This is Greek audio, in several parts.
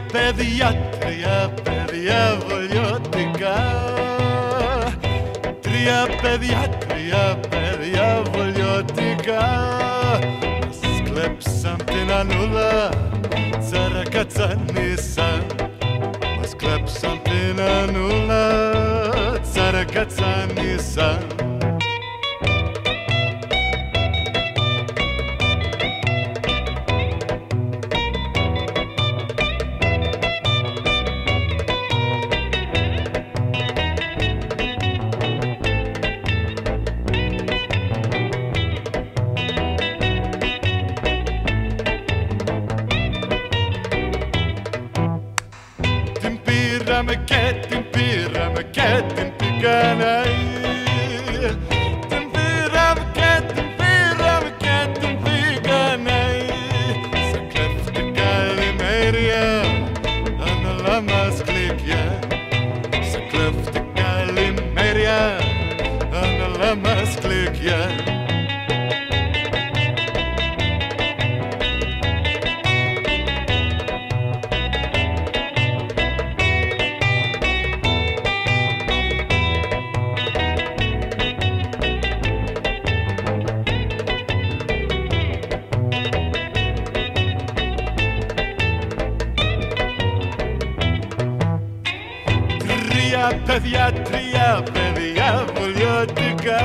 παιδιά βολιώτικα. Τρία παιδιά βολιώτικα. Μας κλέψαν την Ανούλα, τσαρακατσανίσαν. Μας κλέψαν την Ανούλα, τσαρακατσανίσαν. Την πήραμε και την πήγανε. Την πήραμε και την πήγανε. Σαν κλέφτικα λιμέρια, αν όλα μας γλυκιά. Σαν κλέφτικα λιμέρια, αν όλα μας γλυκιά. Τρία παιδιά βολιώτικα.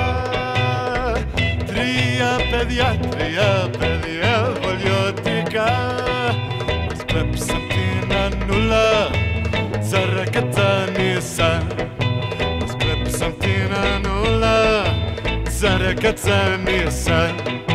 Τρία παιδιά βολιώτικα. Μας κλέψαν την Ανούλα, τσαρακατσανίσαν. Μας κλέψαν την Ανούλα, τσαρακατσανίσαν.